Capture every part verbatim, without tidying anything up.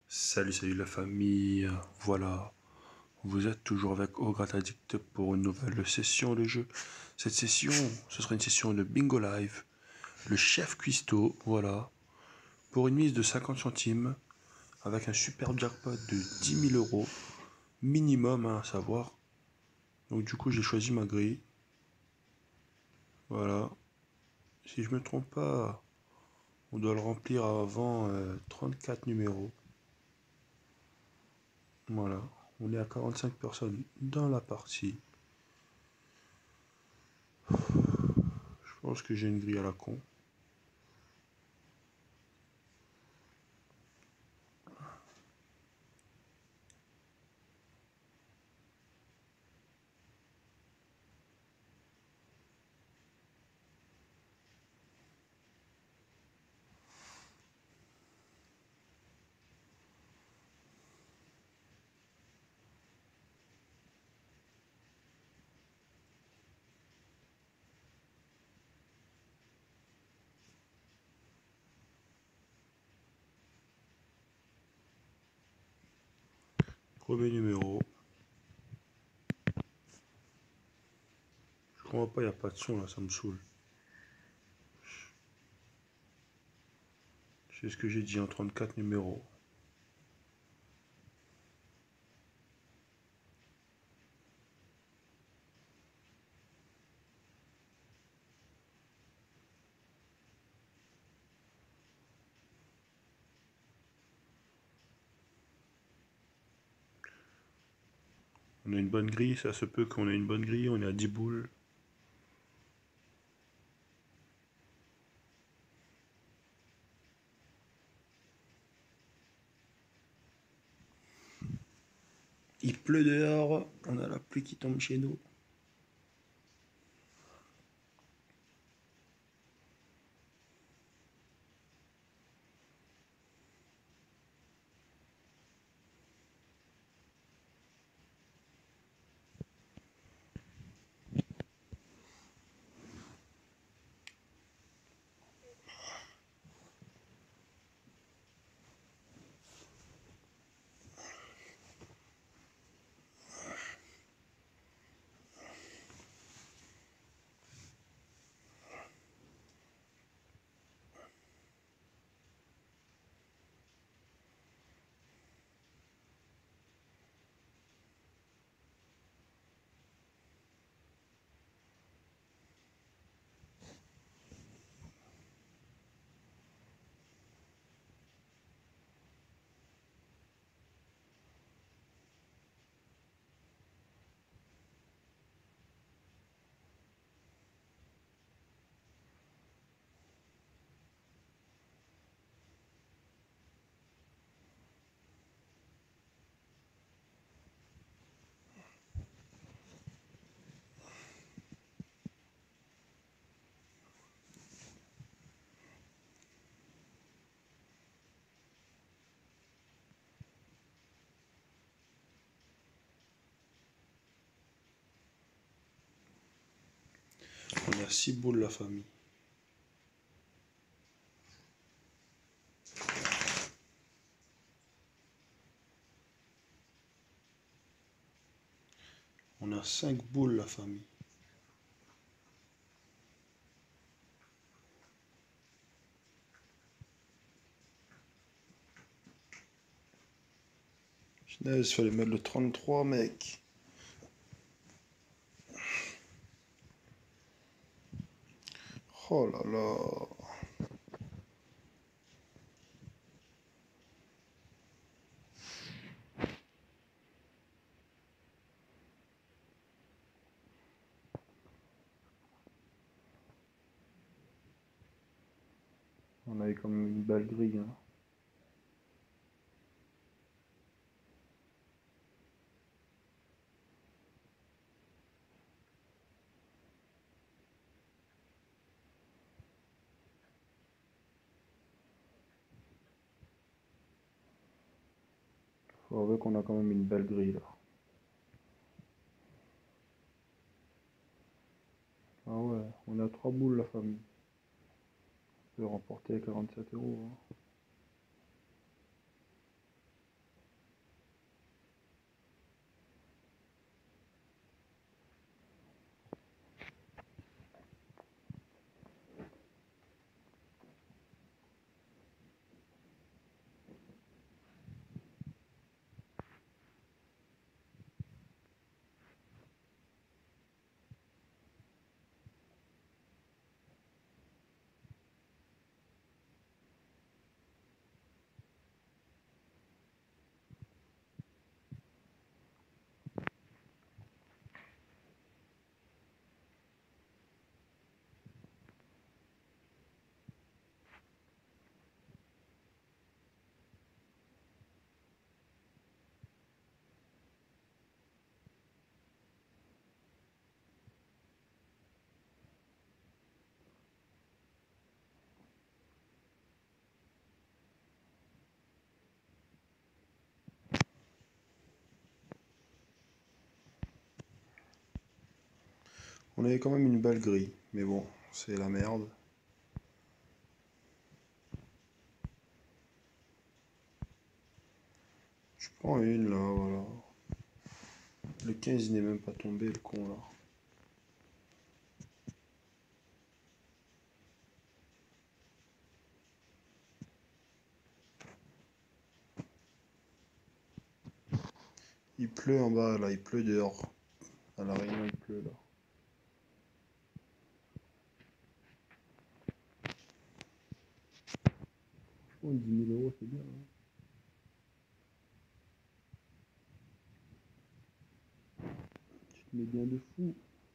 Salut, salut la famille, voilà, vous êtes toujours avec Ogre Addict pour une nouvelle session de jeu. Cette session, ce sera une session de Bingo Live, le chef cuistot, voilà, pour une mise de cinquante centimes, avec un super jackpot de dix mille euros, minimum hein, à savoir. Donc du coup j'ai choisi ma grille, voilà, si je me trompe pas, on doit le remplir avant euh, trente-quatre numéros. Voilà, on est à quarante-cinq personnes dans la partie. Je pense que j'ai une grille à la con. Premier numéro. Je comprends pas, il n'y a pas de son là, ça me saoule. C'est ce que j'ai dit en trente-quatre numéros. On a une bonne grille, ça se peut qu'on ait une bonne grille, on est à dix boules. Il pleut dehors, on a la pluie qui tombe chez nous. On est à six boules la famille. On a cinq boules la famille. Il fallait mettre le trente-trois mec. Oh là là. On avait quand même une belle grille. Hein. Faut avouer qu'on a quand même une belle grille là. Ah ouais, on a trois boules la famille. On peut remporter quarante-sept euros. Hein. On avait quand même une balle grille, mais bon, c'est la merde. Je prends une là, voilà. Le quinze il n'est même pas tombé, le con là. Il pleut en bas là, il pleut dehors. À la Réunion il pleut là. Oh, dix mille euros c'est bien. Hein. Tu te mets bien de fou.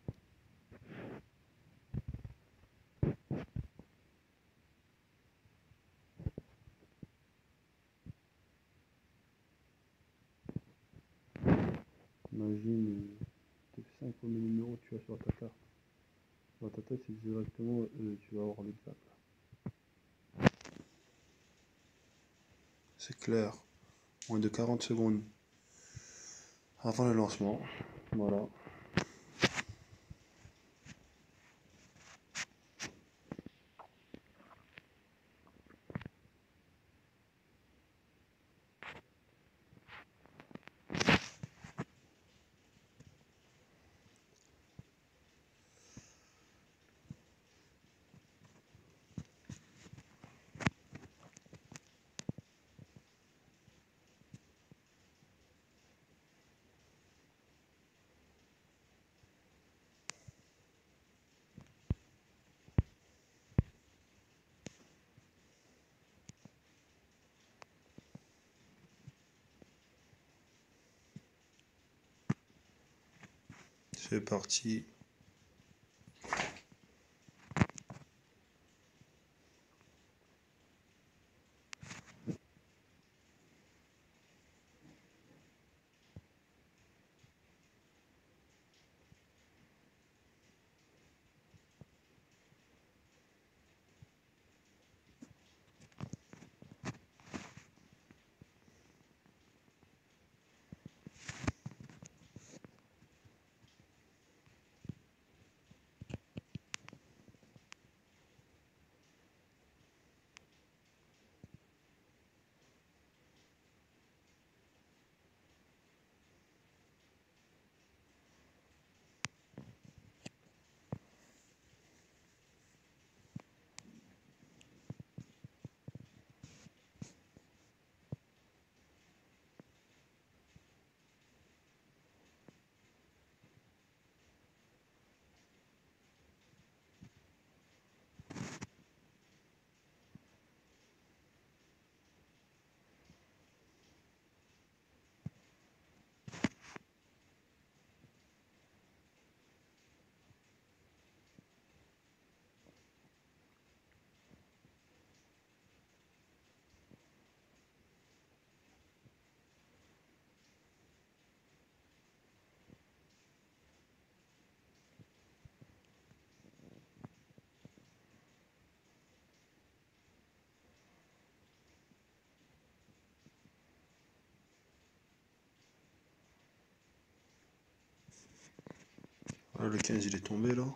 Imagine, tu fais cinq premiers numéros, tu vas sur ta carte. Dans ta tête, c'est directement, euh, tu vas avoir l'exact. C'est clair. Moins de quarante secondes avant le lancement. Voilà. C'est parti. Voilà, le quinze il est tombé là.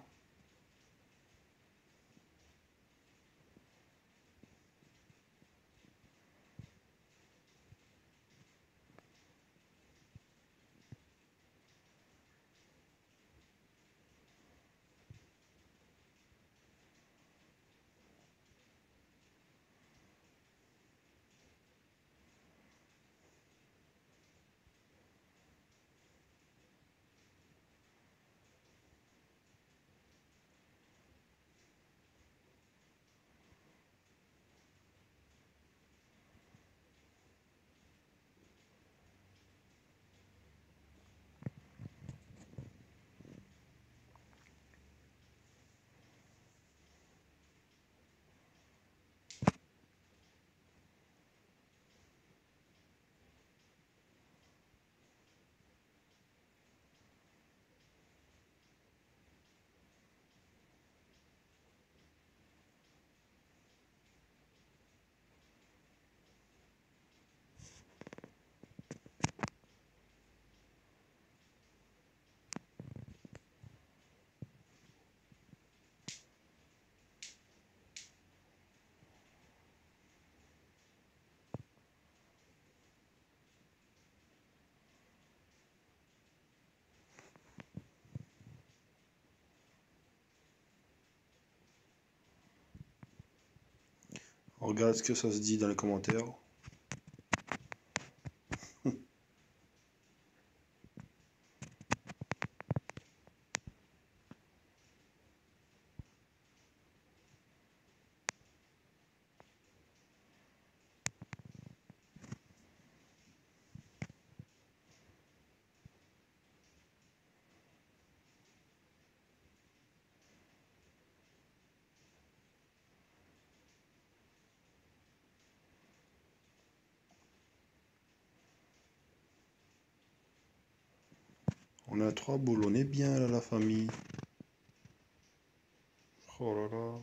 regarde ce que ça se dit dans les commentaires. On a trois boules, on est bien là la famille. Oh là là.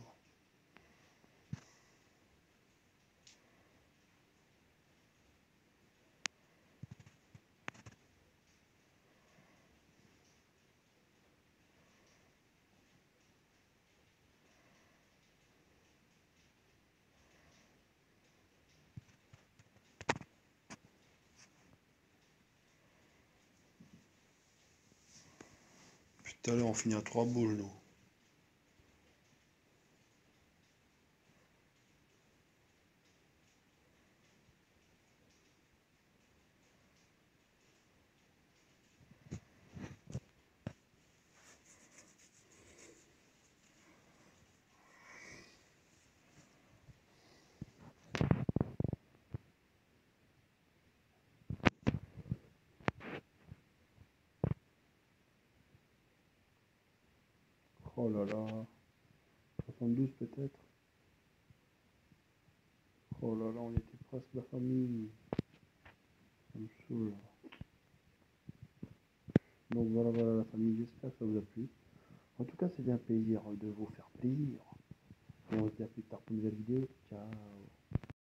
Puis tout à l'heure on finit à trois boules nous. Oh là là. soixante-douze peut-être. Oh là là, on était presque la famille. Ça me saoule. Donc voilà, voilà la famille, j'espère que ça vous a plu. En tout cas, c'était un plaisir de vous faire plaisir. Et on se dit à plus tard pour une nouvelle vidéo. Ciao.